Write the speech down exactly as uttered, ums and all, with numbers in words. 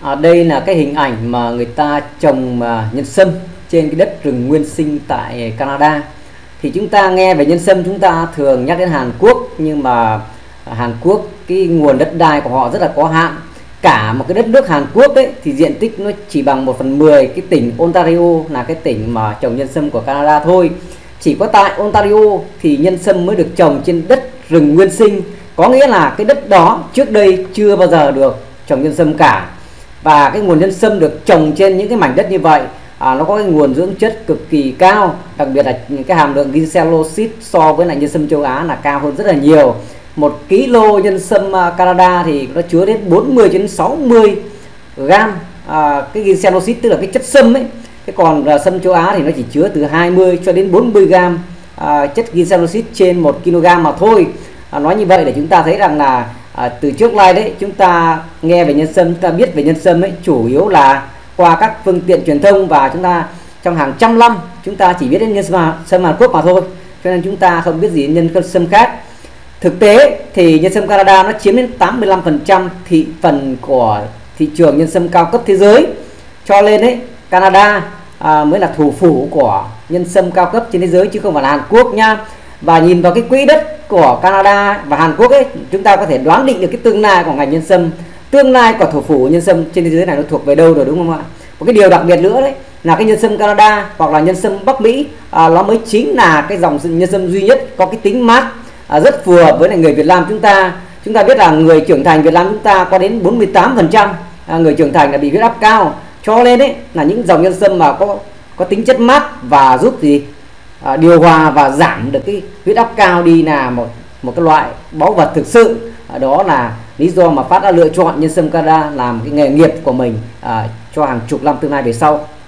À, đây là cái hình ảnh mà người ta trồng mà nhân sâm trên cái đất rừng nguyên sinh tại Canada. Thì chúng ta nghe về nhân sâm chúng ta thường nhắc đến Hàn Quốc, nhưng mà Hàn Quốc cái nguồn đất đai của họ rất là có hạn. Cả một cái đất nước Hàn Quốc ấy thì diện tích nó chỉ bằng một phần mười cái tỉnh Ontario, là cái tỉnh mà trồng nhân sâm của Canada thôi. Chỉ có tại Ontario thì nhân sâm mới được trồng trên đất rừng nguyên sinh, có nghĩa là cái đất đó trước đây chưa bao giờ được trồng nhân sâm cả. Và cái nguồn nhân sâm được trồng trên những cái mảnh đất như vậy à, nó có cái nguồn dưỡng chất cực kỳ cao, đặc biệt là những cái hàm lượng ginselosid so với lại nhân sâm châu Á là cao hơn rất là nhiều. Một kilo nhân sâm Canada thì nó chứa đến bốn mươi đến sáu mươi gram à, cái ginselosid, tức là cái chất sâm ấy. Cái còn uh, sâm châu Á thì nó chỉ chứa từ hai mươi cho đến bốn mươi gram à, chất ginselosid trên một kg mà thôi. À, nói như vậy để chúng ta thấy rằng là à, từ trước nay đấy chúng ta nghe về nhân sâm, chúng ta biết về nhân sâm ấy chủ yếu là qua các phương tiện truyền thông, và chúng ta trong hàng trăm năm chúng ta chỉ biết đến nhân sâm, sâm Hàn Quốc mà thôi, cho nên chúng ta không biết gì nhân sâm khác. Thực tế thì nhân sâm Canada nó chiếm đến tám mươi lăm phần trăm thị phần của thị trường nhân sâm cao cấp thế giới, cho nên đấy Canada à, mới là thủ phủ của nhân sâm cao cấp trên thế giới chứ không phải là Hàn Quốc nha. Và nhìn vào cái quỹ đất của Canada và Hàn Quốc ấy, chúng ta có thể đoán định được cái tương lai của ngành nhân sâm, tương lai của thủ phủ nhân sâm trên thế giới này nó thuộc về đâu rồi, đúng không ạ? Một cái điều đặc biệt nữa đấy là cái nhân sâm Canada hoặc là nhân sâm Bắc Mỹ à, nó mới chính là cái dòng nhân sâm duy nhất có cái tính mát à, rất phù hợp với lại người Việt Nam chúng ta. Chúng ta biết là người trưởng thành Việt Nam chúng ta có đến bốn mươi tám phần trăm à, người trưởng thành là bị huyết áp cao, cho nên đấy là những dòng nhân sâm mà có có tính chất mát và giúp gì à, điều hòa và giảm được cái huyết áp cao đi là một một cái loại báu vật thực sự. À, đó là lý do mà Phát đã lựa chọn nhân sâm Canada làm cái nghề nghiệp của mình à, cho hàng chục năm tương lai về sau.